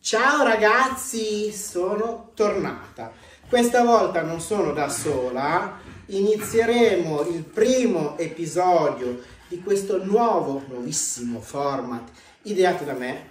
Ciao ragazzi, sono tornata. Questa volta non sono da sola, inizieremo il primo episodio di questo nuovissimo format ideato da me.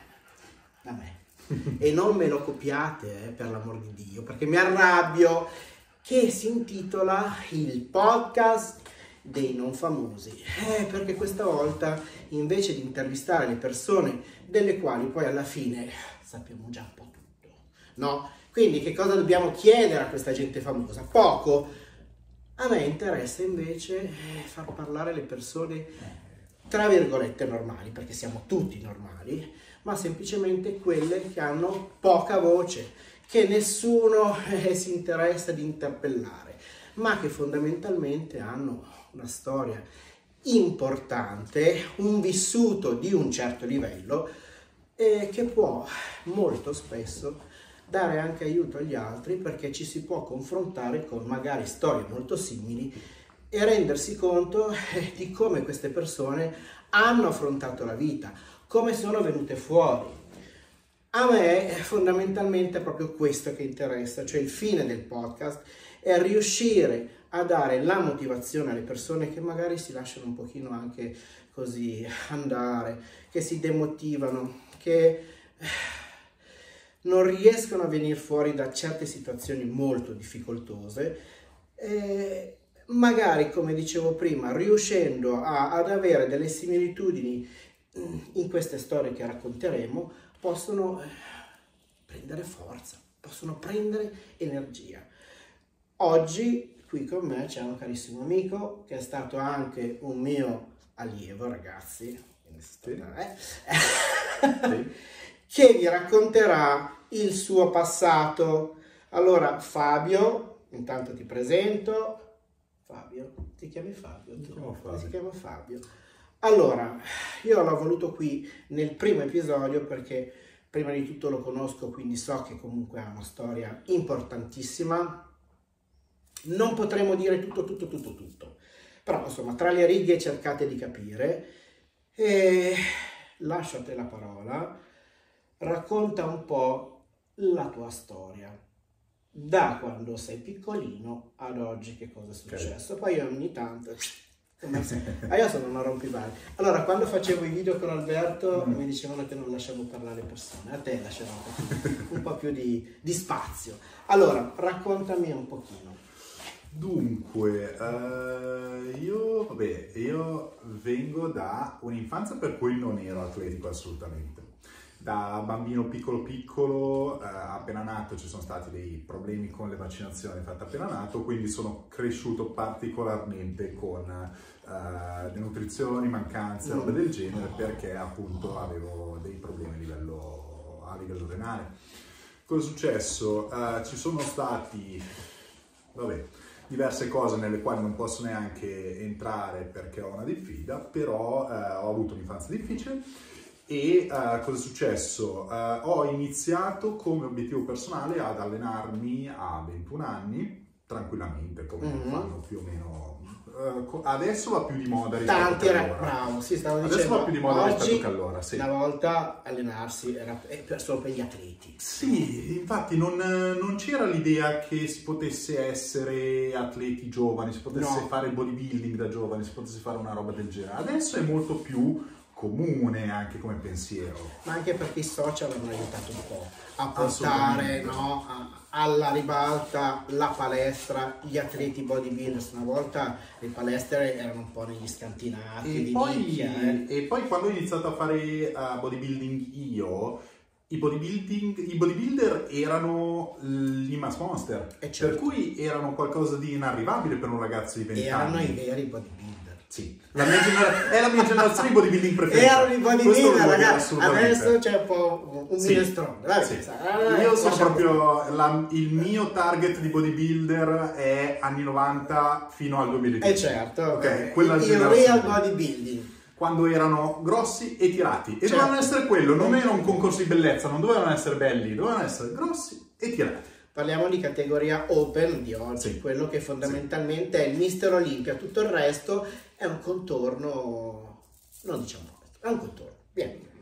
E non me lo copiate, per l'amor di Dio, perché mi arrabbio, che si intitola il podcast dei non famosi, perché questa volta invece di intervistare le persone delle quali poi alla fine sappiamo già un po' tutto, no? Quindi che cosa dobbiamo chiedere a questa gente famosa? Poco. A me interessa invece far parlare le persone tra virgolette normali, perché siamo tutti normali, ma semplicemente quelle che hanno poca voce, che nessuno si interessa di interpellare, ma che fondamentalmente hanno una storia importante, un vissuto di un certo livello e che può molto spesso dare anche aiuto agli altri, perché ci si può confrontare con magari storie molto simili e rendersi conto di come queste persone hanno affrontato la vita, come sono venute fuori. A me fondamentalmente è proprio questo che interessa, cioè il fine del podcast è riuscire a dare la motivazione alle persone che magari si lasciano un pochino anche così andare, che si demotivano, che non riescono a venire fuori da certe situazioni molto difficoltose, magari, come dicevo prima, riuscendo ad avere delle similitudini in queste storie che racconteremo, possono prendere forza, possono prendere energia. Oggi qui con me c'è un carissimo amico che è stato anche un mio allievo, ragazzi, che vi racconterà il suo passato. Allora, Fabio, intanto ti presento. Fabio, ti chiami Fabio? Si chiama Fabio. Allora, io l'ho voluto qui nel primo episodio perché prima di tutto lo conosco, quindi so che comunque ha una storia importantissima. Non potremo dire tutto, però insomma tra le righe cercate di capire e lascio a te la parola. Racconta un po' la tua storia, da quando sei piccolino ad oggi, che cosa è successo. Poi io ogni tanto, io sono una rompiballe. Allora, quando facevo i video con Alberto mi dicevano che non lasciavo parlare le persone, a te lasciavo un po' più di spazio. Allora, raccontami un pochino. Dunque, io vengo da un'infanzia per cui non ero atletico assolutamente. Da bambino piccolo, appena nato, ci sono stati dei problemi con le vaccinazioni fatte appena nato, quindi sono cresciuto particolarmente con denutrizioni, mancanze, robe del genere, perché appunto avevo dei problemi a livello renale. Cosa è successo? Ci sono stati, diverse cose nelle quali non posso neanche entrare perché ho una diffida, però ho avuto un'infanzia difficile. E cosa è successo? Ho iniziato come obiettivo personale ad allenarmi a 21 anni, tranquillamente, come fanno più o meno. Adesso va più di moda rispetto che allora. Bravo, sì, stavo dicendo. Adesso va più di moda oggi, rispetto che allora, sì. Una volta allenarsi era solo per gli atleti. Sì, infatti non c'era l'idea che si potesse essere atleti giovani, si potesse fare il bodybuilding da giovani, si potesse fare una roba del genere. Adesso è molto più comune anche come pensiero. Ma anche perché i social hanno aiutato un po' a portare alla ribalta la palestra, gli atleti bodybuilders. Una volta le palestre erano un po' negli scantinati di nicchia. E poi quando ho iniziato a fare bodybuilding io, i bodybuilder erano i mass monster, certo. Per cui erano qualcosa di inarrivabile per un ragazzo di 20 anni. Erano i veri bodybuilder. Sì, è la mia generazione di bodybuilding preferita. Erano i bodybuilder, ragazzi. Adesso c'è un po' un minestrone. Io sono proprio il mio target di bodybuilder è anni 90 fino al 2010. Certo, quella il real bodybuilding. Quando erano grossi e tirati. E certo. Dovevano essere quello, non era un concorso di bellezza, non dovevano essere belli, dovevano essere grossi e tirati. Parliamo di categoria open di oggi, quello che fondamentalmente è il Mister Olympia, tutto il resto è un contorno, non diciamo questo, è un contorno. Vieni.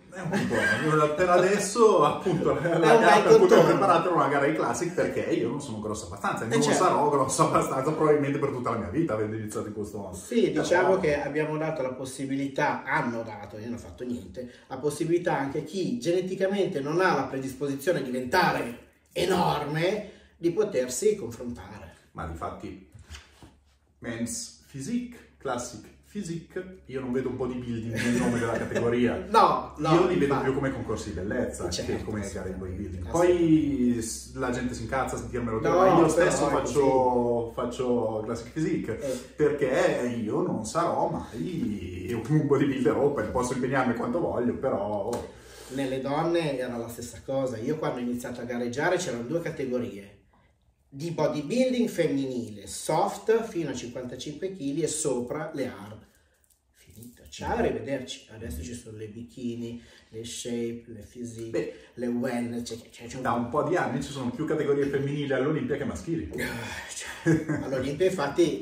È un po'. Per adesso, appunto, la un gara bel per cui ho contorno. preparato era una gara di classic perché io non sono grosso abbastanza e non certo. sarò grosso abbastanza probabilmente per tutta la mia vita avendo iniziato in questo modo. Sì, diciamo che abbiamo dato la possibilità, hanno dato, io non ho fatto niente, la possibilità anche a chi geneticamente non ha la predisposizione a diventare enorme di potersi confrontare. Ma difatti, men's physique, classic physique, io non vedo un bodybuilding nel nome della categoria. No, Io li vedo infatti. più come concorsi di bellezza Certo, che come gare di bodybuilding. assolutamente. Poi la gente si incazza a sentirmelo dire, No, ma io però stesso è faccio classic physique perché io non sarò mai un bodybuilder open, posso impegnarmi quanto voglio, però... Nelle donne era la stessa cosa. Io quando ho iniziato a gareggiare c'erano due categorie di bodybuilding femminile, soft fino a 55 kg e sopra le hard. Finito, ciao, arrivederci. Adesso ci sono le bikini, le shape, le physique, le wellness. Da un po' di anni ci sono più categorie femminili all'Olimpia che maschili. All'Olimpia infatti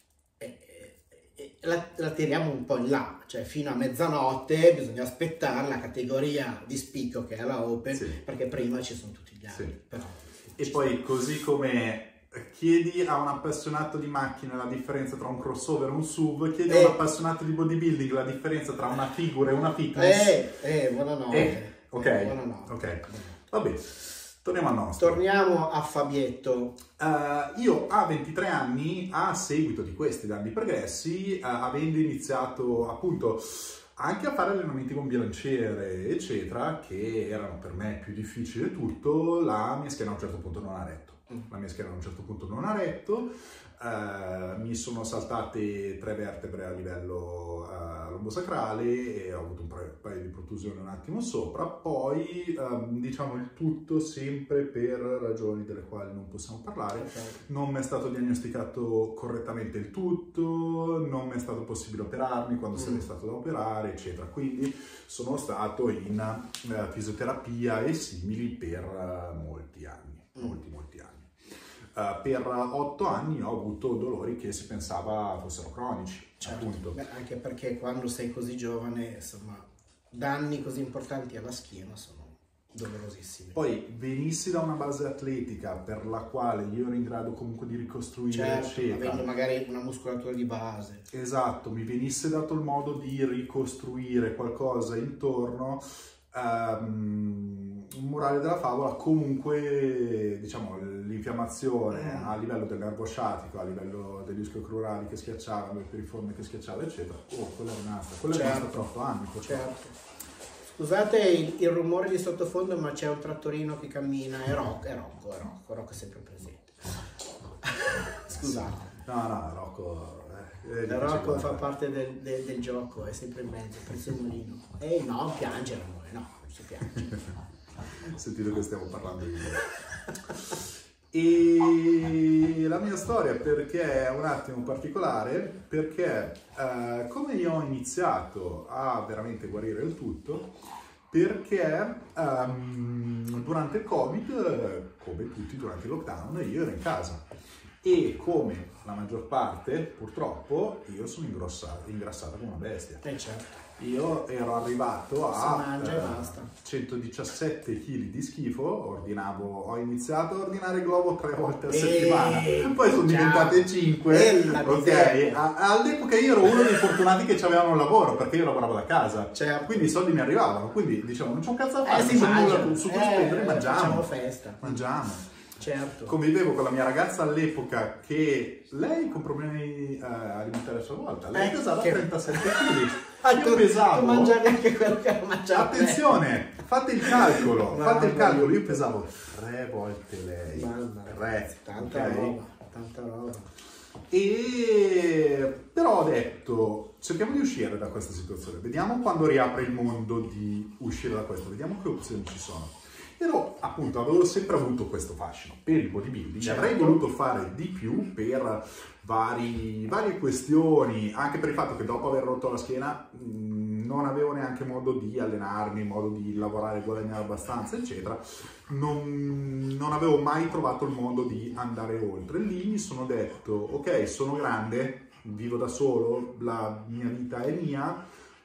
la tiriamo un po' in là, cioè fino a mezzanotte bisogna aspettare la categoria di spicco che è la Open, Sì. perché prima ci sono tutti gli altri. Sì. Però, E poi così come chiedi a un appassionato di macchine la differenza tra un crossover e un SUV, chiedi a un appassionato di bodybuilding la differenza tra una figura e una fitness. buonanotte. Ok, Buonanotte. ok. Vabbè, torniamo al nostro. Torniamo a Fabietto. Io a 23 anni, a seguito di questi danni pregressi, avendo iniziato appunto anche a fare allenamenti con bilanciere, eccetera, che erano per me più difficili di tutto, la mia schiena a un certo punto non ha retto. La mia schiena a un certo punto non ha retto, mi sono saltate 3 vertebre a livello lombosacrale e ho avuto un paio di protusioni un attimo sopra, poi diciamo il tutto sempre per ragioni delle quali non possiamo parlare. Non mi è stato diagnosticato correttamente il tutto, non mi è stato possibile operarmi quando sarebbe stato da operare, eccetera. Quindi sono stato in fisioterapia e simili per molti anni, molti anni. Per 8 anni ho avuto dolori che si pensava fossero cronici, appunto. Beh, anche perché quando sei così giovane, insomma, danni così importanti alla schiena sono dolorosissimi. Poi venissi da una base atletica per la quale io ero in grado comunque di ricostruire, eccetera. Avendo magari una muscolatura di base. Esatto, mi venisse dato il modo di ricostruire qualcosa intorno, un morale della favola, comunque diciamo l'infiammazione a livello del nervo sciatico, a livello degli ischiocrurali che schiacciavano, delle piriformi che schiacciavano, eccetera, quella è rimasta per 8 anni. Certo. Scusate il rumore di sottofondo, ma c'è un trattorino che cammina, è Rocco è sempre presente. Scusate. No, Rocco... Rocco fa parte del gioco, è sempre in mezzo, prezzemolino. No, piangere amore, no, non si piange. Sentite che stiamo parlando di e la mia storia perché è un attimo particolare, perché come io ho iniziato a veramente guarire il tutto, perché durante il Covid, come tutti durante il lockdown, io ero in casa e come la maggior parte, purtroppo, io sono ingrassata come una bestia. Certo. Io ero arrivato a mangia e basta. 117 kg di schifo, ho iniziato a ordinare Globo 3 volte a settimana, poi sono diventate 5, ok? All'epoca io ero uno dei fortunati che avevano un lavoro, perché io lavoravo da casa, certo. Quindi i soldi mi arrivavano, quindi diciamo non c'è un cazzo da fare, si mangia, su cui spendere, facciamo festa. Mangiamo. Certo. Convivevo con la mia ragazza all'epoca che lei con problemi alimentari a sua volta, lei pesava 37 kg. Io pesavo... Tu mangiavi anche quello che mangiavo. Attenzione, fate il calcolo, io pesavo 3 volte lei. Tanta roba. E però ho detto, cerchiamo di uscire da questa situazione, vediamo quando riapre il mondo di uscire da questo, vediamo che opzioni ci sono. Avevo sempre avuto questo fascino per il bodybuilding, certo. Avrei voluto fare di più per varie questioni, anche per il fatto che dopo aver rotto la schiena non avevo neanche modo di allenarmi, modo di lavorare, guadagnare abbastanza, eccetera. Non avevo mai trovato il modo di andare oltre. Lì mi sono detto, ok, sono grande, vivo da solo, la mia vita è mia,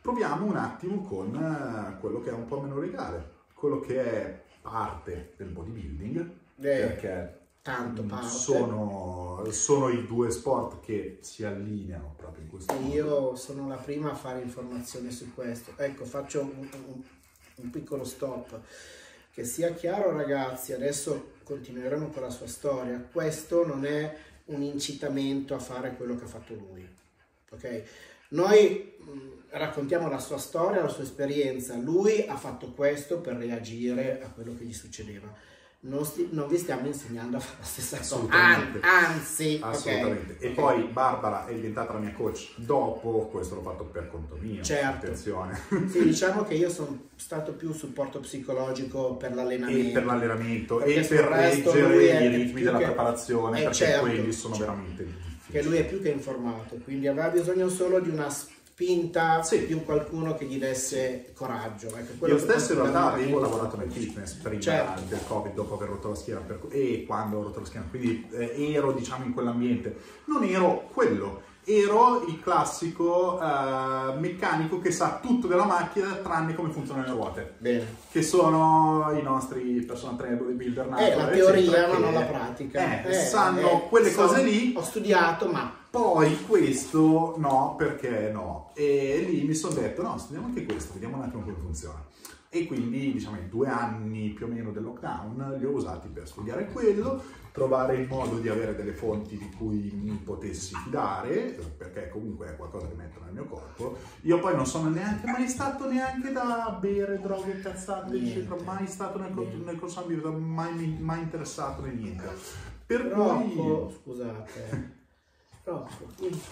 proviamo un attimo con quello che è un po' meno legale, quello che è parte del bodybuilding, perché tanto parte. Sono i due sport che si allineano proprio in questo modo. Io sono la prima a fare informazione su questo. Ecco, faccio un piccolo stop. Che sia chiaro, ragazzi, adesso continueremo con la sua storia. Questo non è un incitamento a fare quello che ha fatto lui, ok? Noi raccontiamo la sua storia, la sua esperienza. Lui ha fatto questo per reagire a quello che gli succedeva. Non vi stiamo insegnando a fare la stessa cosa, anzi, assolutamente. Okay. E poi Barbara è diventata la mia coach dopo, questo l'ho fatto per conto mio. Certo. Attenzione. Sì, diciamo che io sono stato più supporto psicologico per l'allenamento. E per l'allenamento e per reggere i ritmi della preparazione, perché certo, quelli sono veramente difficili. Che lui è più che informato, quindi aveva bisogno solo di una spinta, di un qualcuno che gli desse coraggio. Ecco, io stesso in realtà avevo lavorato nel fitness prima del Covid, dopo aver rotto la schiena e quando ho rotto la schiena, quindi ero diciamo in quell'ambiente. Non ero quello, ero il classico meccanico che sa tutto della macchina tranne come funzionano le ruote. Bene. Che sono i nostri personal trainer bodybuilder, la teoria ma non la pratica. Sanno quelle cose lì. Ho studiato, ma poi questo no, perché no? E lì mi sono detto, no, studiamo anche questo, vediamo un attimo come funziona. E quindi, diciamo, i 2 anni più o meno del lockdown li ho usati per studiare quello, trovare il modo di avere delle fonti di cui mi potessi fidare, perché comunque è qualcosa che metto nel mio corpo. Io poi non sono neanche mai stato neanche da bere droghe, cazzate, eccetera, mai stato nel corso di vita, mai interessato né niente. Per cui... Scusate... Rocco,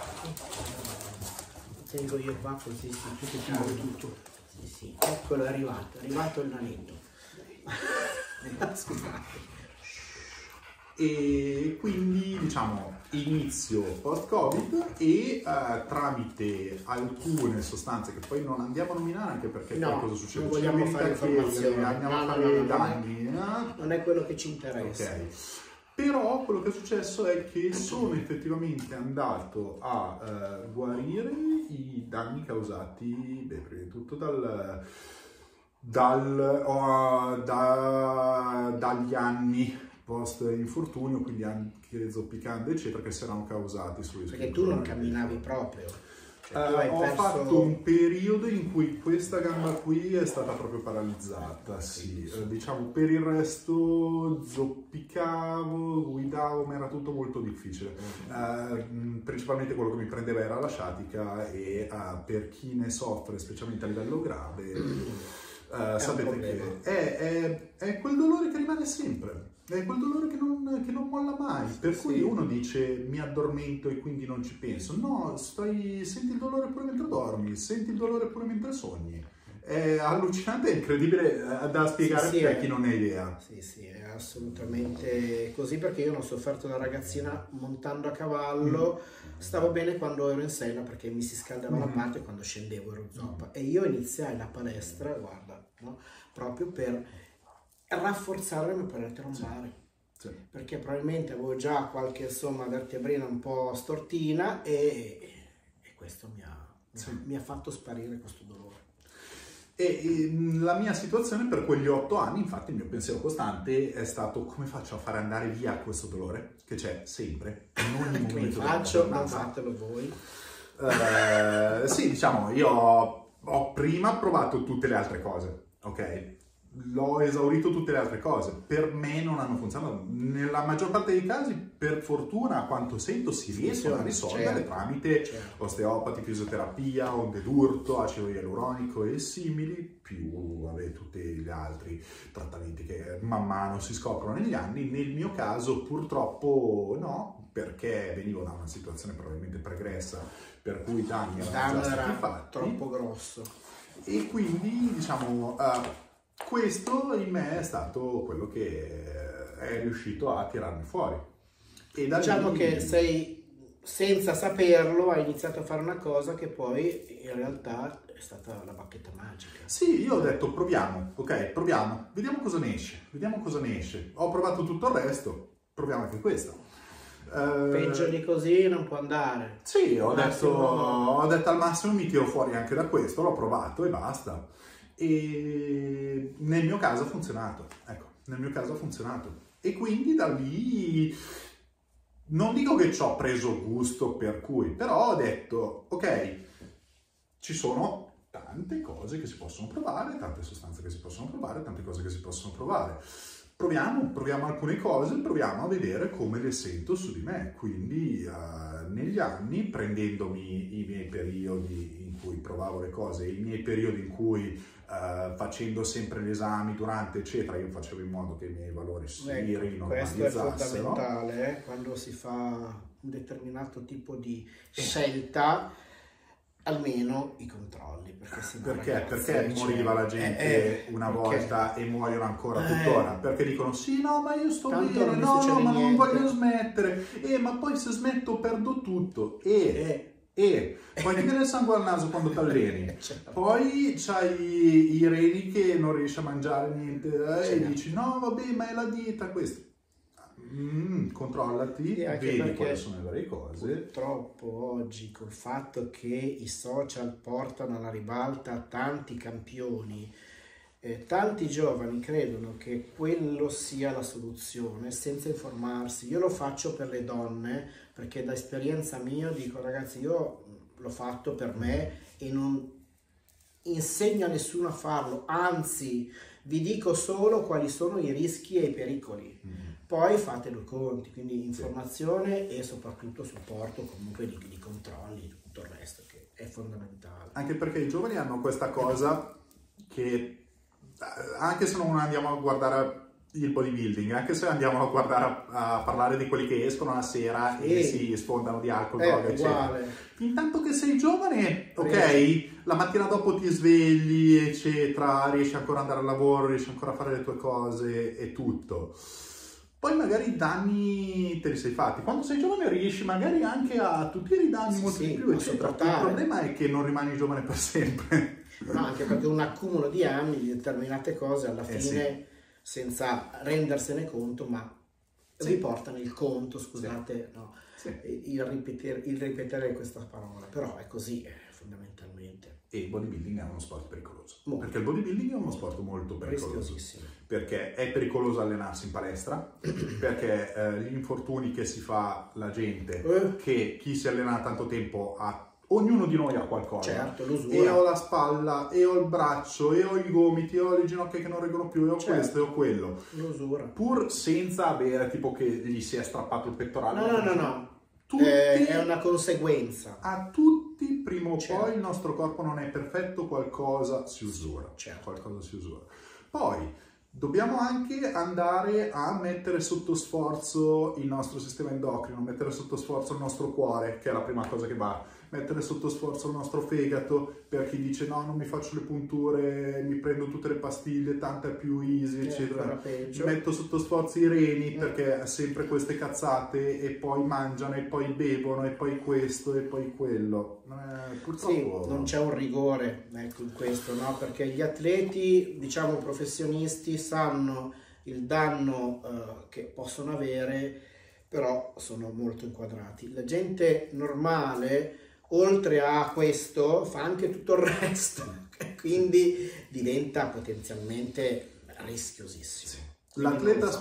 tengo io qua così ti muovo tutto. Sì, eccolo, è arrivato il nanetto. Scusate. E quindi diciamo inizio post-Covid e tramite alcune sostanze che poi non andiamo a nominare anche perché poi cosa succede? Non vogliamo fare informazioni, andiamo a fare danni. Non è quello che ci interessa. Okay. Però quello che è successo è che sono effettivamente andato a guarire i danni causati, prima di tutto dagli anni post infortunio, quindi anche zoppicando eccetera, che si erano causati sui perché tu non camminavi proprio. Ho fatto un periodo in cui questa gamba qui è stata proprio paralizzata, sì. Diciamo per il resto zoppicavo, guidavo, ma era tutto molto difficile. Principalmente quello che mi prendeva era la sciatica e per chi ne soffre, specialmente a livello grave, sapete che è quel dolore che rimane sempre. È quel dolore che non molla mai, per cui uno dice mi addormento e quindi non ci penso. No, senti il dolore pure mentre dormi, senti il dolore pure mentre sogni. È allucinante, è incredibile da spiegare per chi non ha idea. Sì, è assolutamente così, perché io non ho sofferto da ragazzina montando a cavallo, stavo bene quando ero in sella perché mi si scaldava la parte e quando scendevo ero zoppa. E io iniziai la palestra, guarda, no? Proprio per rafforzare la parete lombare, perché probabilmente avevo già qualche vertebrina un po' stortina e questo mi ha fatto sparire questo dolore. E la mia situazione per quegli 8 anni, infatti il mio pensiero costante è stato come faccio a fare andare via questo dolore che c'è sempre, in ogni momento della giornata. Non fatelo voi. Sì, diciamo, io ho prima provato tutte le altre cose, ok? L'ho esaurito tutte le altre cose, per me non hanno funzionato. Nella maggior parte dei casi, per fortuna, a quanto sento, si riescono a risolvere tramite osteopati, fisioterapia, onde d'urto, acido ialuronico e simili, più tutti gli altri trattamenti che man mano si scoprono negli anni. Nel mio caso purtroppo no, perché venivo da una situazione probabilmente pregressa, per cui i danni erano già stati fatti, troppo grosso. E quindi diciamo... questo in me è stato quello che è riuscito a tirarmi fuori. E diciamo che senza saperlo, hai iniziato a fare una cosa che poi in realtà è stata la bacchetta magica. Sì, io ho detto proviamo, ok, proviamo, vediamo cosa ne esce, Ho provato tutto il resto, proviamo anche questo. Peggio di così non può andare. Sì, ho detto al massimo mi tiro fuori anche da questo, l'ho provato e basta. E nel mio caso ha funzionato, ecco, nel mio caso ha funzionato. E quindi da lì non dico che ci ho preso gusto per cui, però ho detto, ok, ci sono tante cose che si possono provare, tante sostanze che si possono provare, tante cose che si possono provare. Proviamo alcune cose, proviamo a vedere come le sento su di me. Quindi negli anni, prendendomi i miei periodi in cui provavo le cose, i miei periodi in cui facendo sempre gli esami durante, eccetera, io facevo in modo che i miei valori si rinormalizzassero. Questo è fondamentale, quando si fa un determinato tipo di scelta, almeno i controlli, perché sennò perché moriva la gente una volta e muoiono ancora tuttora? Perché dicono sì, no, ma io sto bene, no, ma non voglio smettere, ma poi se smetto perdo tutto, poi ti viene il sangue al naso quando ti alleni, poi c'hai i reni che non riesci a mangiare niente, e dici no, vabbè, ma è la dieta questa. Controllati, vedi quali sono le varie cose. Purtroppo oggi, col fatto che i social portano alla ribalta tanti campioni, tanti giovani credono che quello sia la soluzione senza informarsi. Io lo faccio per le donne perché da esperienza mia dico, ragazzi, io l'ho fatto per me e non insegno a nessuno a farlo, anzi vi dico solo quali sono i rischi e i pericoli. Poi fate due conti, quindi informazione e soprattutto supporto comunque di controlli, tutto il resto che è fondamentale. Anche perché i giovani hanno questa cosa che, anche se non andiamo a guardare il bodybuilding, anche se andiamo a guardare a parlare di quelli che escono la sera e si sfondano di alcol, droga, eccetera. Intanto che sei giovane, ok, la mattina dopo ti svegli, eccetera, riesci ancora ad andare al lavoro, riesci ancora a fare le tue cose e tutto. Poi magari i danni te li sei fatti. Quando sei giovane riesci magari anche a tutti i danni molto di più, eccetera. Il problema è che non rimani giovane per sempre. No, anche perché un accumulo di anni di determinate cose alla fine, senza rendersene conto, ma riportano il conto, scusate, no, il ripetere questa parola. Però è così, fondamentalmente. E il bodybuilding è uno sport pericoloso. Perché il bodybuilding è uno sport molto pericoloso. Perché è pericoloso allenarsi in palestra, perché gli infortuni che si fa la gente, che chi si allena da tanto tempo ha, ognuno di noi ha qualcosa. Certo, l'usura. E ho la spalla, e ho il braccio, e ho i gomiti, e ho le ginocchia che non reggono più, e ho questo, e ho quello. L'usura. Pur senza avere tipo che gli si è strappato il pettorale. No. È una conseguenza. A tutti, prima o poi, il nostro corpo non è perfetto, qualcosa si usura. Qualcosa si usura. Poi dobbiamo anche andare a mettere sotto sforzo il nostro sistema endocrino, mettere sotto sforzo il nostro cuore, che è la prima cosa che va, mettere sotto sforzo il nostro fegato, per chi dice no, non mi faccio le punture, mi prendo tutte le pastiglie, tanta più easy, eccetera. Metto sotto sforzo i reni, perché sempre queste cazzate, e poi mangiano, e poi bevono, e poi questo, e poi quello. Purtroppo non c'è un rigore, ecco, in questo, no? Perché gli atleti, diciamo professionisti, sanno il danno che possono avere, però sono molto inquadrati. La gente normale, oltre a questo, fa anche tutto il resto, quindi diventa potenzialmente rischiosissimo. L'atleta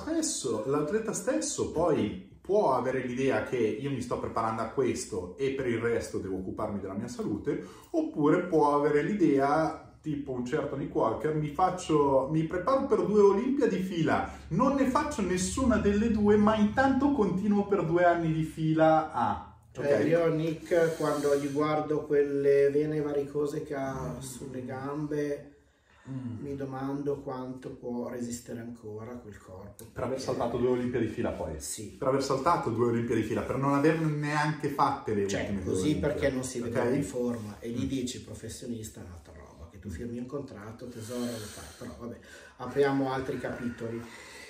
stesso poi può avere l'idea che io mi sto preparando a questo e per il resto devo occuparmi della mia salute, oppure può avere l'idea, tipo un certo Nick Walker, mi preparo per 2 Olimpiadi di fila, non ne faccio nessuna delle due, ma intanto continuo per 2 anni di fila a... Io Nick, quando gli guardo quelle vene varicose che ha sulle gambe, mi domando quanto può resistere ancora quel corpo. Per aver saltato 2 Olimpiadi di fila poi? Sì. Per aver saltato 2 Olimpiadi di fila, per non averne neanche fatte le ultime 2 così Olimpiadi. Perché non si vede in forma, e gli dici professionista è un'altra roba, che tu firmi un contratto, tesoro, lo fai, però vabbè, apriamo altri capitoli.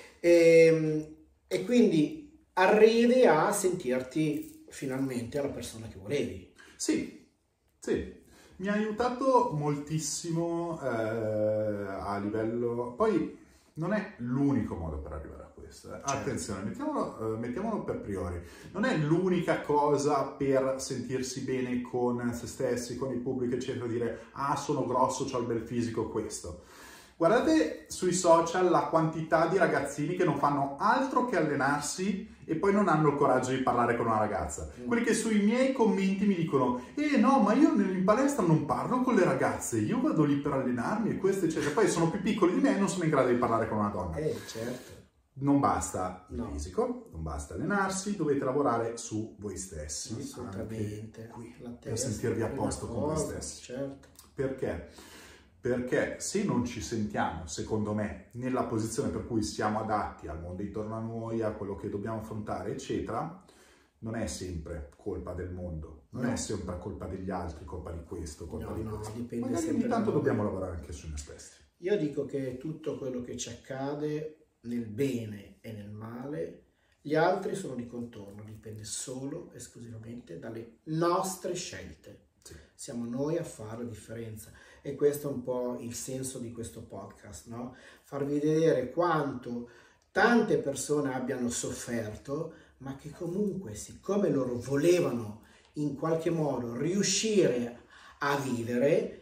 E quindi arrivi a sentirti finalmente alla persona che volevi. Sì. Mi ha aiutato moltissimo a livello... Poi non è l'unico modo per arrivare a questo. questo. Attenzione, mettiamolo per priori. Non è l'unica cosa per sentirsi bene con se stessi, con il pubblico, eccetera, dire ah, sono grosso, ho il bel fisico, questo. Guardate sui social la quantità di ragazzini che non fanno altro che allenarsi e poi non hanno il coraggio di parlare con una ragazza. Quelli che sui miei commenti mi dicono no, ma io in palestra non parlo con le ragazze, io vado lì per allenarmi e questo eccetera. Poi sono più piccoli di me e non sono in grado di parlare con una donna. Certo. Non basta il fisico, non basta allenarsi, dovete lavorare su voi stessi. Assolutamente. Qui, per sentirvi a posto con voi stessi. Certo. Perché? Perché se non ci sentiamo, secondo me, nella posizione per cui siamo adatti al mondo intorno a noi, a quello che dobbiamo affrontare, eccetera, non è sempre colpa del mondo, non è sempre colpa degli altri, colpa di questo, colpa di questo. Dipende magari sempre ogni tanto dobbiamo lavorare anche su noi stessi. Io dico che tutto quello che ci accade, nel bene e nel male, gli altri sono di contorno, dipende solo, esclusivamente dalle nostre scelte. Sì. Siamo noi a fare la differenza. E questo è un po' il senso di questo podcast, no? Farvi vedere quanto tante persone abbiano sofferto, ma che comunque, siccome loro volevano in qualche modo riuscire a vivere,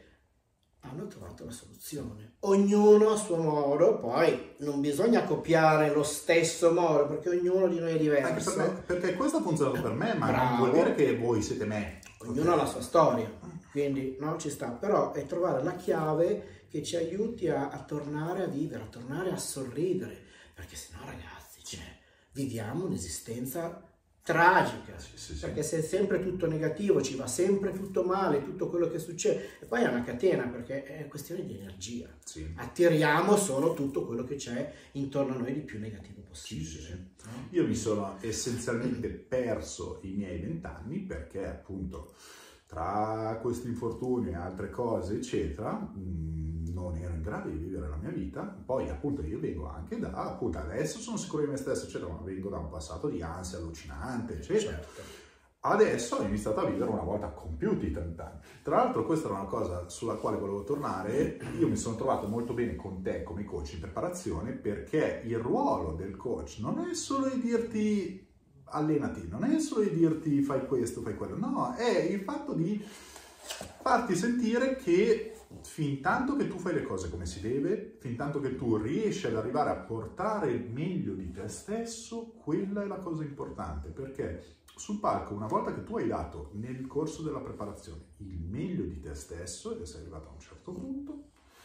hanno trovato la soluzione. Ognuno a suo modo, poi non bisogna copiare lo stesso modo, perché ognuno di noi è diverso. Perché questo ha funzionato per me, ma non vuol dire che voi siete me. Ognuno ha la sua storia. Quindi no, ci sta, però è trovare la chiave che ci aiuti a tornare a vivere, a tornare a sorridere, perché sennò ragazzi, viviamo un'esistenza tragica, perché se è sempre tutto negativo, ci va sempre tutto male, tutto quello che succede, e poi è una catena, perché è questione di energia, attiriamo solo tutto quello che c'è intorno a noi di più negativo possibile. No? Io mi sono essenzialmente perso i miei 20 anni perché appunto tra questi infortuni e altre cose, eccetera, non ero in grado di vivere la mia vita. Poi, appunto, io vengo anche da, appunto, adesso sono sicuro di me stesso, eccetera, ma vengo da un passato di ansia allucinante, eccetera. Certo. Adesso ho iniziato a vivere una volta compiuti 30 anni. Tra l'altro, questa era una cosa sulla quale volevo tornare. Io mi sono trovato molto bene con te come coach in preparazione, perché il ruolo del coach non è solo di dirti allenati, non è solo di dirti fai questo, fai quello, no, è il fatto di farti sentire che fin tanto che tu fai le cose come si deve, fin tanto che tu riesci ad arrivare a portare il meglio di te stesso, quella è la cosa importante, perché sul palco, una volta che tu hai dato nel corso della preparazione il meglio di te stesso, e sei arrivato a un certo punto,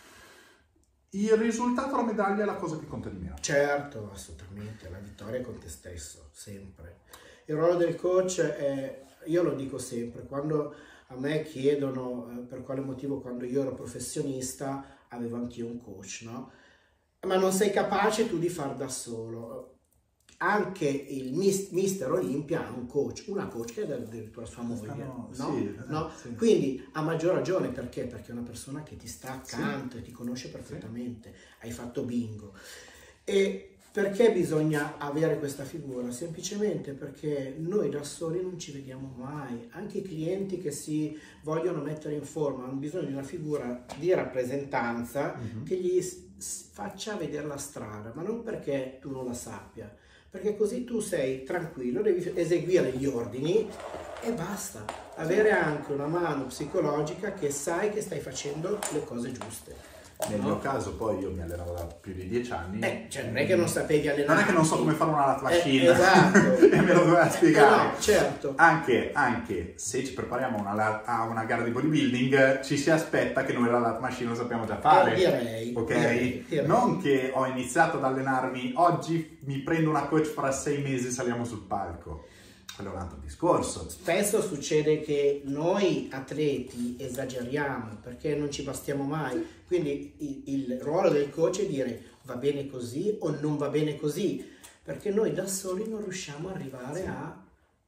il risultato, la medaglia è la cosa che conta di meno. Certo, assolutamente, la vittoria è con te stesso, sempre. Il ruolo del coach è, io lo dico sempre, quando a me chiedono per quale motivo quando io ero professionista avevo anch'io un coach, no? Ma non sei capace tu di far da solo. Anche il Mister Olimpia ha un coach, una coach che è addirittura sua moglie, no? Sì, no? Sì. Quindi a maggior ragione, perché? Perché è una persona che ti sta accanto e ti conosce perfettamente, hai fatto bingo. E perché bisogna avere questa figura? Semplicemente perché noi da soli non ci vediamo mai, anche i clienti che si vogliono mettere in forma hanno bisogno di una figura di rappresentanza che gli faccia vedere la strada, ma non perché tu non la sappia, perché così tu sei tranquillo, devi eseguire gli ordini e basta. Avere anche una mano psicologica che sai che stai facendo le cose giuste. Nel mio caso poi io mi allenavo da più di 10 anni. Cioè non è che non sapevi allenare. Non è che non so come fare una lat machine. Esatto. E me lo doveva spiegare. No, certo. Anche se ci prepariamo a una gara di bodybuilding, ci si aspetta che noi la lat machine lo sappiamo già fare. Direi. Ok? Direi. Non che ho iniziato ad allenarmi, oggi mi prendo una coach, fra 6 mesi saliamo sul palco. Quello è un altro discorso. Spesso succede che noi atleti esageriamo perché non ci bastiamo mai, quindi il ruolo del coach è dire va bene così o non va bene così, perché noi da soli non riusciamo ad arrivare a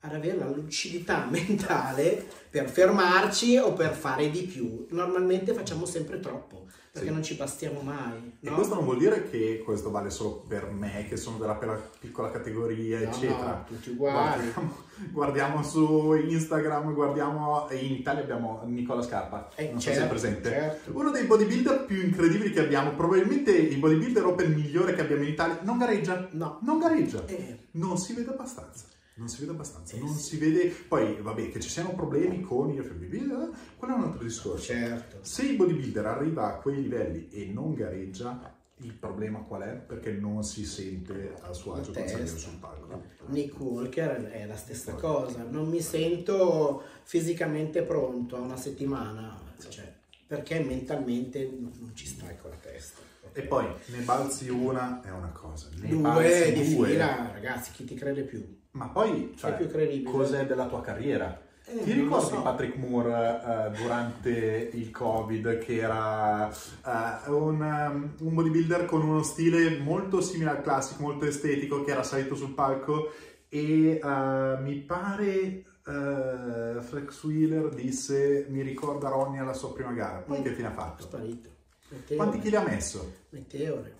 ad avere la lucidità mentale per fermarci o per fare di più. Normalmente facciamo sempre troppo, perché non ci bastiamo mai. E no? questo non vuol dire che questo vale solo per me, che sono della piccola categoria, eccetera. No, tutti uguali. Guardiamo su Instagram, guardiamo, in Italia abbiamo Nicola Scarpa, non so se è presente. Certo. Uno dei bodybuilder più incredibili che abbiamo, probabilmente il bodybuilder open migliore che abbiamo in Italia, non gareggia. No. Non gareggia. Non si vede abbastanza. Non si vede abbastanza, non si vede. Poi, vabbè, che ci siano problemi con i bodybuilder, quello è un altro discorso. Certo. Se il bodybuilder arriva a quei livelli e non gareggia, il problema qual è? Perché non si sente a suo agio con salire sul palco. Nick Walker è la stessa cosa, non mi sento fisicamente pronto a una settimana, cioè, perché mentalmente non ci stai con la testa. E poi ne balzi una è una cosa, ne Due balzi di due. fila, ragazzi, chi ti crede più? Ma poi, È più credibile. cos'è della tua carriera? Ti non lo ricordi so. Patrick Moore durante il Covid, che era un bodybuilder con uno stile molto simile al classico, molto estetico, che era salito sul palco e mi pare Flex Wheeler disse: mi ricorda Ronnie alla sua prima gara. Poi che fine ha fatto? Sparito. Quanti chili ha messo? Meteore.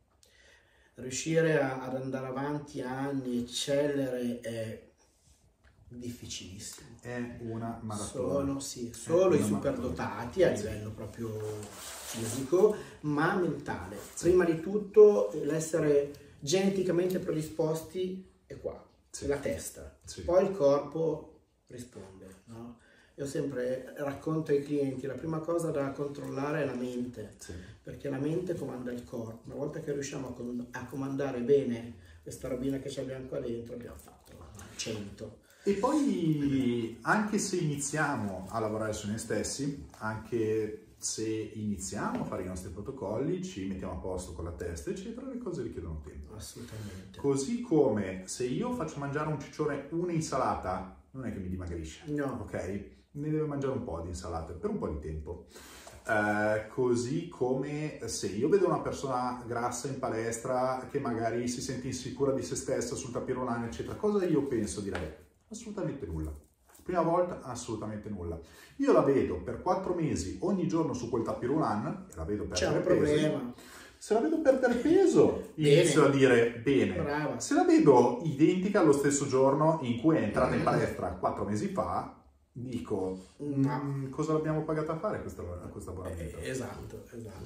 Riuscire ad andare avanti anni, eccellere è difficilissimo. È una maratona. Solo i superdotati a livello proprio fisico, ma mentale. Prima di tutto l'essere geneticamente predisposti è qua, è la testa. Poi il corpo risponde, no? Io sempre racconto ai clienti, la prima cosa da controllare è la mente, perché la mente comanda il corpo. Una volta che riusciamo a comandare bene questa robina che abbiamo qua dentro, abbiamo fatto 100. E poi, anche se iniziamo a lavorare su noi stessi, anche se iniziamo a fare i nostri protocolli, ci mettiamo a posto con la testa, eccetera, le cose richiedono tempo. Assolutamente. Così come se io faccio mangiare a un ciccione un'insalata, non è che mi dimagrisce, no. Ok? Ne deve mangiare un po' di insalate per un po' di tempo. Così come se io vedo una persona grassa in palestra che magari si sente insicura di se stessa sul tapirulano, eccetera, cosa io penso di lei? Assolutamente nulla. Prima volta assolutamente nulla. Io la vedo per 4 mesi ogni giorno su quel tapirulan e la vedo perdere peso. Problema. Se la vedo perdere peso, inizio a dire bene. Brava. Se la vedo identica allo stesso giorno in cui è entrata in palestra 4 mesi fa, dico, cosa l'abbiamo pagata a fare questo abbonamento? Esatto.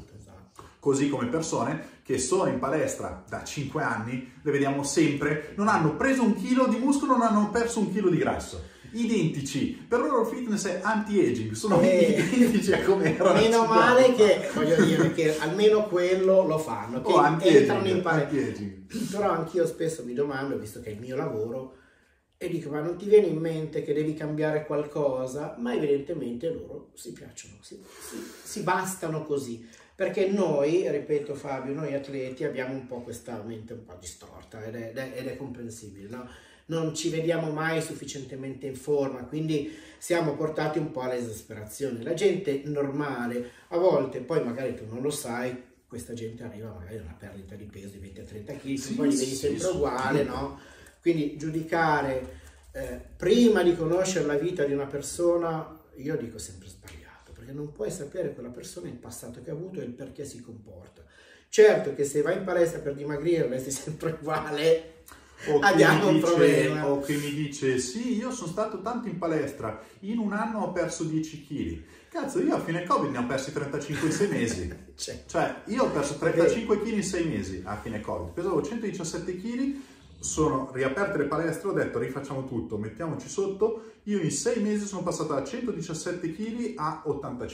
Così come persone che sono in palestra da 5 anni, le vediamo sempre, non hanno preso 1 chilo di muscolo, non hanno perso 1 chilo di grasso. Identici, per loro fitness è anti-aging, sono identici a come erano. Meno male che, voglio dire, che almeno quello lo fanno, che entrano in palestra. Però anch'io spesso mi domando, visto che è il mio lavoro, e dico, ma non ti viene in mente che devi cambiare qualcosa? Ma evidentemente loro si piacciono, si bastano così. Perché noi, ripeto Fabio, noi atleti abbiamo un po' questa mente un po' distorta ed è comprensibile, no? Non ci vediamo mai sufficientemente in forma, quindi siamo portati un po' all'esasperazione. La gente normale, a volte, poi magari tu non lo sai, questa gente arriva magari a una perdita di peso di 20-30 kg, poi li vedi sempre uguale, no? Quindi giudicare prima di conoscere la vita di una persona, io dico sempre sbagliato, perché non puoi sapere quella persona il passato che ha avuto e il perché si comporta. Certo che se vai in palestra per dimagrire resti sempre uguale, abbiamo un problema. O che mi dice, sì, io sono stato tanto in palestra, in un anno ho perso 10 kg. Cazzo, io a fine Covid ne ho persi 35 in 6 mesi. Cioè, io ho perso 35 kg in 6 mesi a fine Covid. Pesavo 117 kg, sono riaperte le palestre, ho detto rifacciamo tutto, mettiamoci sotto. Io in 6 mesi sono passato da 117 kg a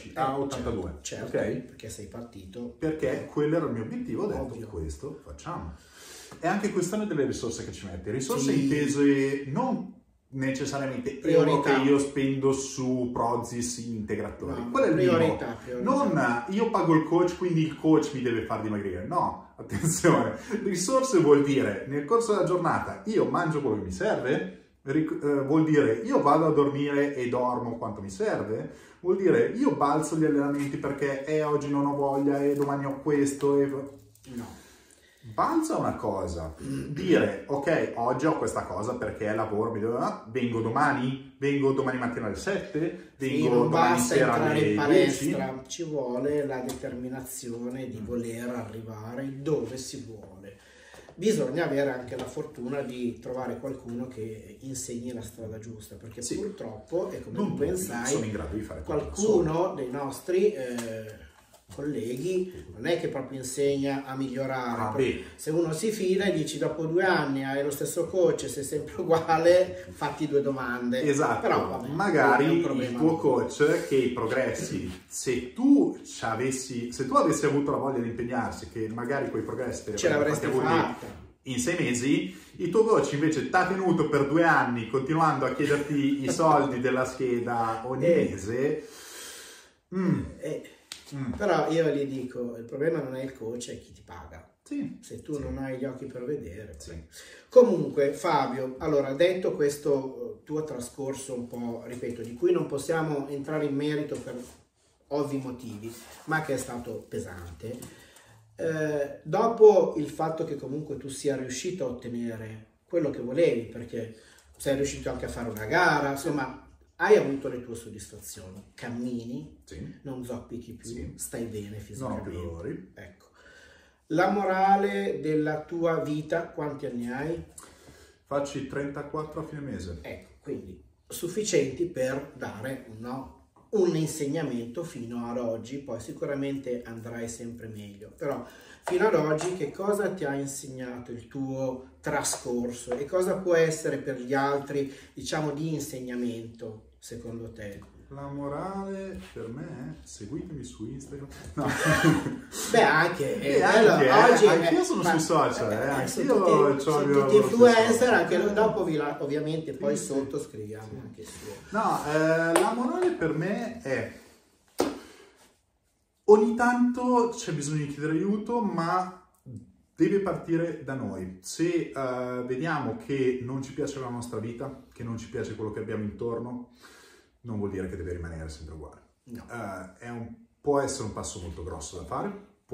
82. Certo, okay? Perché sei partito. Perché quello era il mio obiettivo, ho detto questo facciamo. È anche questione delle risorse che ci metti. Risorse intese non necessariamente euro che io spendo su Prozis integratori. No, quella è priorità. Non io pago il coach, quindi il coach mi deve far dimagrire. No, attenzione. Risorse vuol dire nel corso della giornata io mangio quello che mi serve, vuol dire io vado a dormire e dormo quanto mi serve, vuol dire io balzo gli allenamenti perché oggi non ho voglia e domani ho questo. No. Balza una cosa, dire ok, oggi ho questa cosa perché lavoro, vengo domani mattina alle 7, vengo non domani basta sera entrare alle in 10. palestra, ci vuole la determinazione di voler arrivare dove si vuole. Bisogna avere anche la fortuna di trovare qualcuno che insegni la strada giusta, perché purtroppo, e come non tu ben sai, sono in grado di fare qualcuno dei nostri colleghi non è che proprio insegna a migliorare. Se uno si fida e dici dopo 2 anni hai lo stesso coach, sei sempre uguale, fatti 2 domande. Esatto, però vabbè, magari il tuo coach che i progressi, se tu avessi avuto la voglia di impegnarsi, che magari quei progressi ce l'avresti fatta in 6 mesi, il tuo coach invece t'ha tenuto per 2 anni continuando a chiederti i soldi della scheda ogni mese. Però io gli dico, il problema non è il coach, è chi ti paga. Se tu non hai gli occhi per vedere. Comunque Fabio, allora detto questo tuo trascorso un po', ripeto, di cui non possiamo entrare in merito per ovvi motivi, ma che è stato pesante, dopo il fatto che comunque tu sia riuscito a ottenere quello che volevi, perché sei riuscito anche a fare una gara, insomma hai avuto le tue soddisfazioni, cammini, non zoppichi più, stai bene fisicamente. Non ho più dolori. Ecco. La morale della tua vita, quanti anni hai? Faccio i 34 a fine mese. Ecco, quindi sufficienti per dare un insegnamento fino ad oggi, poi sicuramente andrai sempre meglio, però fino ad oggi che cosa ti ha insegnato il tuo trascorso e cosa può essere per gli altri, diciamo, di insegnamento secondo te? La morale per me è seguitemi su Instagram. No. Beh, anche oggi anch'io sono sui social, anch'io sono tutti influencer, anche dopo ovviamente poi sotto scriviamo anche su. No, la morale per me è ogni tanto c'è bisogno di chiedere aiuto, ma deve partire da noi. Se vediamo che non ci piace la nostra vita, che non ci piace quello che abbiamo intorno, non vuol dire che deve rimanere sempre uguale. No. Può essere un passo molto grosso da fare,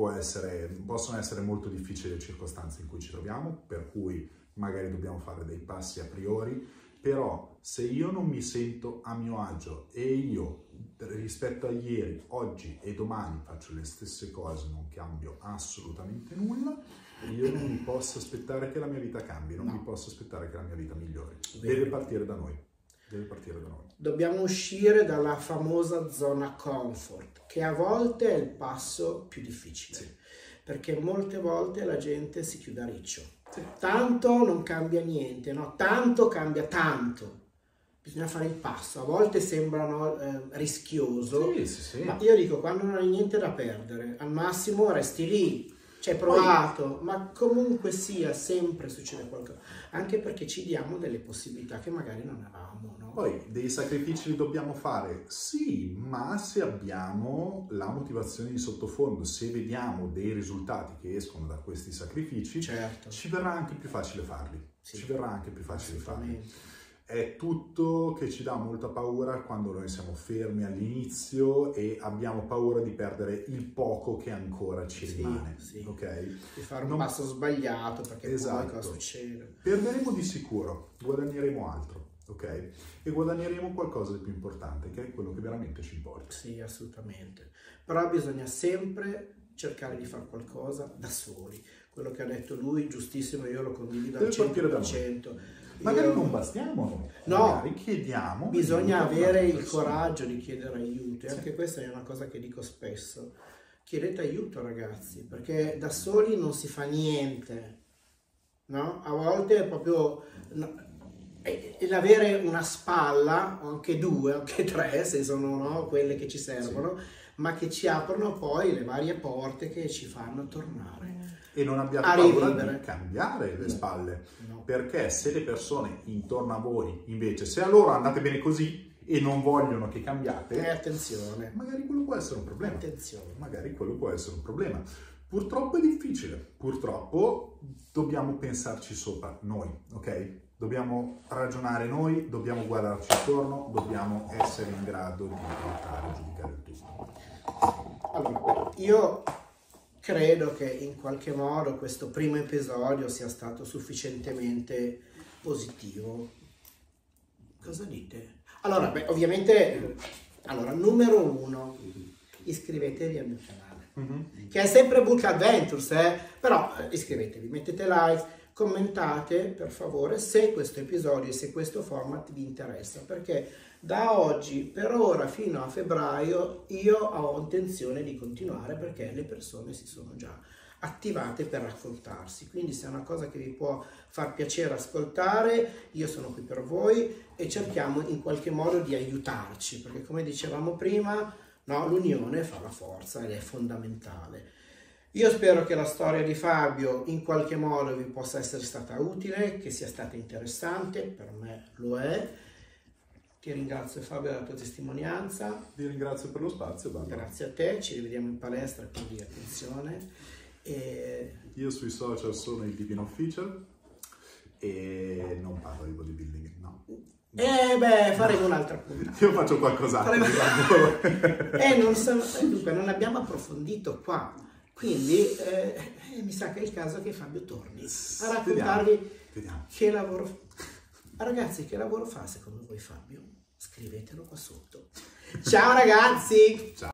possono essere molto difficili le circostanze in cui ci troviamo, per cui magari dobbiamo fare dei passi a priori, però se io non mi sento a mio agio e io rispetto a ieri, oggi e domani faccio le stesse cose, non cambio assolutamente nulla, io non mi posso aspettare che la mia vita cambi, non mi posso aspettare che la mia vita migliori. Deve partire da noi. Deve partire da noi. Dobbiamo uscire dalla famosa zona comfort, che a volte è il passo più difficile, perché molte volte la gente si chiude a riccio. Tanto non cambia niente, no? Tanto cambia tanto. Bisogna fare il passo, a volte sembrano rischioso, ma io dico, quando non hai niente da perdere, al massimo resti lì. Ci hai provato, ma comunque sia, sempre succede qualcosa, anche perché ci diamo delle possibilità che magari non avevamo, no? Poi dei sacrifici li dobbiamo fare, sì, ma se abbiamo la motivazione di sottofondo, se vediamo dei risultati che escono da questi sacrifici, ci verrà anche più facile farli. Ci verrà anche più facile farli. È tutto che ci dà molta paura quando noi siamo fermi all'inizio e abbiamo paura di perdere il poco che ancora ci rimane. Okay? Di fare un passo sbagliato, perché poi cosa succede? Perderemo di sicuro, guadagneremo altro, ok? E guadagneremo qualcosa di più importante, che è quello che veramente ci importa. Sì, assolutamente. Però bisogna sempre cercare di fare qualcosa da soli. Quello che ha detto lui, giustissimo, io lo condivido al 100%. Magari non bastiamo, magari chiediamo. Bisogna avere il coraggio di chiedere aiuto, e anche questa è una cosa che dico spesso. Chiedete aiuto, ragazzi, perché da soli non si fa niente, no? A volte è proprio l'avere una spalla, o anche 2, anche 3, se sono quelle che ci servono, ma che ci aprono poi le varie porte che ci fanno tornare. E non abbiate paura di cambiare le spalle, perché se le persone intorno a voi, invece, se a loro andate bene così e non vogliono che cambiate, attenzione, magari quello può essere un problema. Attenzione. Magari quello può essere un problema. Purtroppo è difficile, purtroppo dobbiamo pensarci sopra noi, ok? Dobbiamo ragionare noi, dobbiamo guardarci intorno, dobbiamo essere in grado di valutare e giudicare il tutto. Allora, io credo che in qualche modo questo primo episodio sia stato sufficientemente positivo. Cosa dite? Allora, beh, ovviamente, allora, numero 1, iscrivetevi al mio canale, che è sempre Book Adventures, però iscrivetevi, mettete like, commentate per favore se questo episodio e se questo format vi interessa, perché da oggi per ora fino a febbraio io ho intenzione di continuare, perché le persone si sono già attivate per raccontarsi, quindi se è una cosa che vi può far piacere ascoltare, io sono qui per voi e cerchiamo in qualche modo di aiutarci, perché come dicevamo prima, no, l'unione fa la forza ed è fondamentale. Io spero che la storia di Fabio in qualche modo vi possa essere stata utile, che sia stata interessante, per me lo è. Ti ringrazio Fabio della tua testimonianza. Vi ringrazio per lo spazio, Barbara. Grazie a te, ci rivediamo in palestra, quindi attenzione. Io sui social sono il Divino Official e non parlo di bodybuilding, no. Beh, faremo un'altra puntata. Io faccio qualcos'altro. Dunque, non abbiamo approfondito qua. Quindi mi sa che è il caso che Fabio torni a raccontarvi che lavoro fa. Ragazzi, che lavoro fa secondo voi Fabio? Scrivetelo qua sotto. Ciao ragazzi! Ciao.